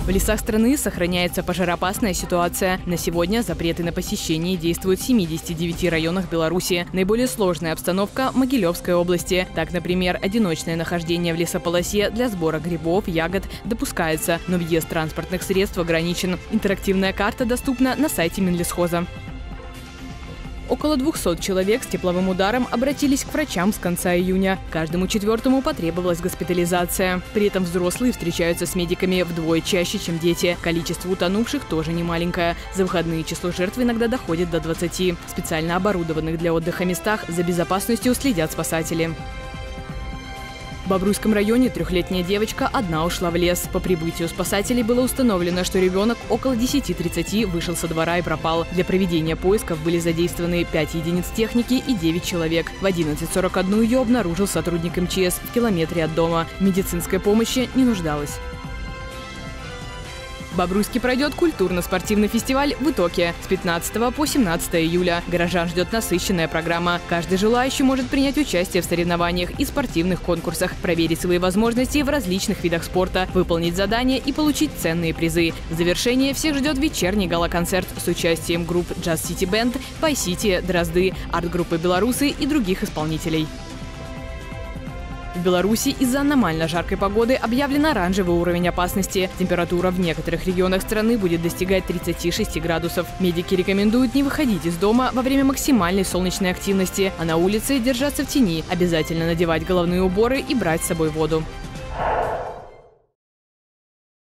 В лесах страны сохраняется пожароопасная ситуация. На сегодня запреты на посещение действуют в 79 районах Беларуси. Наиболее сложная обстановка в Могилевской области. Так, например, одиночное нахождение в лесополосе для сбора грибов, ягод допускается, но въезд транспортных средств ограничен. Интерактивная карта доступна на сайте Минлесхоза. Около 200 человек с тепловым ударом обратились к врачам с конца июня. Каждому четвертому потребовалась госпитализация. При этом взрослые встречаются с медиками вдвое чаще, чем дети. Количество утонувших тоже немаленькое. За выходные число жертв иногда доходит до 20. В специально оборудованных для отдыха местах за безопасностью следят спасатели. В Бобруйском районе 3-летняя девочка одна ушла в лес. По прибытию спасателей было установлено, что ребенок около 10:30 вышел со двора и пропал. Для проведения поисков были задействованы 5 единиц техники и 9 человек. В 11:41 ее обнаружил сотрудник МЧС в километре от дома. В медицинской помощи не нуждалась. В Бобруйске пройдет культурно-спортивный фестиваль в Итоке с 15 по 17 июля. Горожан ждет насыщенная программа. Каждый желающий может принять участие в соревнованиях и спортивных конкурсах, проверить свои возможности в различных видах спорта, выполнить задания и получить ценные призы. В завершение всех ждет вечерний гала-концерт с участием групп Jazz City Band, Pie City, Дрозды, арт-группы «Белорусы» и других исполнителей. В Беларуси из-за аномально жаркой погоды объявлен оранжевый уровень опасности. Температура в некоторых регионах страны будет достигать 36 градусов. Медики рекомендуют не выходить из дома во время максимальной солнечной активности, а на улице держаться в тени, обязательно надевать головные уборы и брать с собой воду.